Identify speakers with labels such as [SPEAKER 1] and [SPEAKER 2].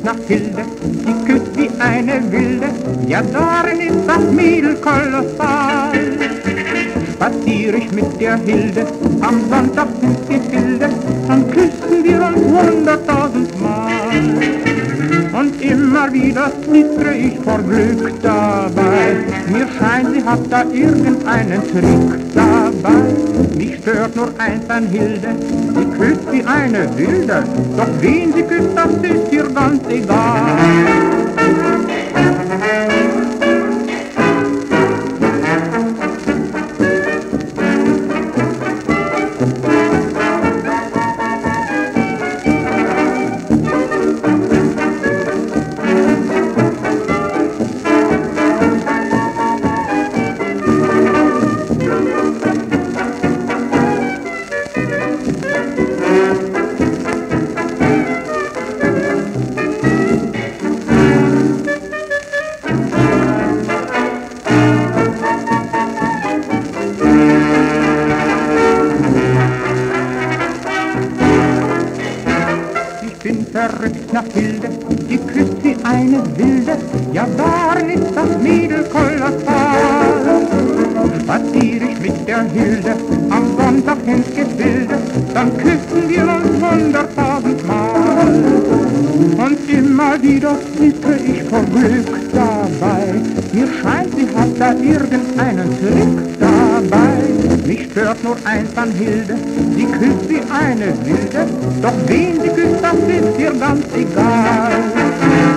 [SPEAKER 1] nach Hilde, die küsst wie eine Wilde, ja darin ist das Mädel kolossal. Spazier ich mit der Hilde am Sonntag ins Gefilde, dann küssen wir uns 100.000 Mal. Und immer wieder zittre ich vor Glück dabei, mir scheint, sie hat da irgendeinen Trick dabei. Mich stört nur eins an Hilde, sie küsst wie eine Wilde, doch wen sie küsst, das ist ihr ganz egal. Bin verrückt nach Hilde, die küsst wie eine Wilde, ja darin ist das Mädel kolossal. Spazier ich mit der Hilde am Sonntag ins Gefilde, dann küssen wir uns 100.000 Mal. Und immer wieder zittre ich vor Glück dabei, mir scheint, sie hat da irgendeinen Trick dabei. Mich stört nur eins an Hilde, sie küsst wie eine Wilde, doch wen sie küsst, das ist ihr ganz egal.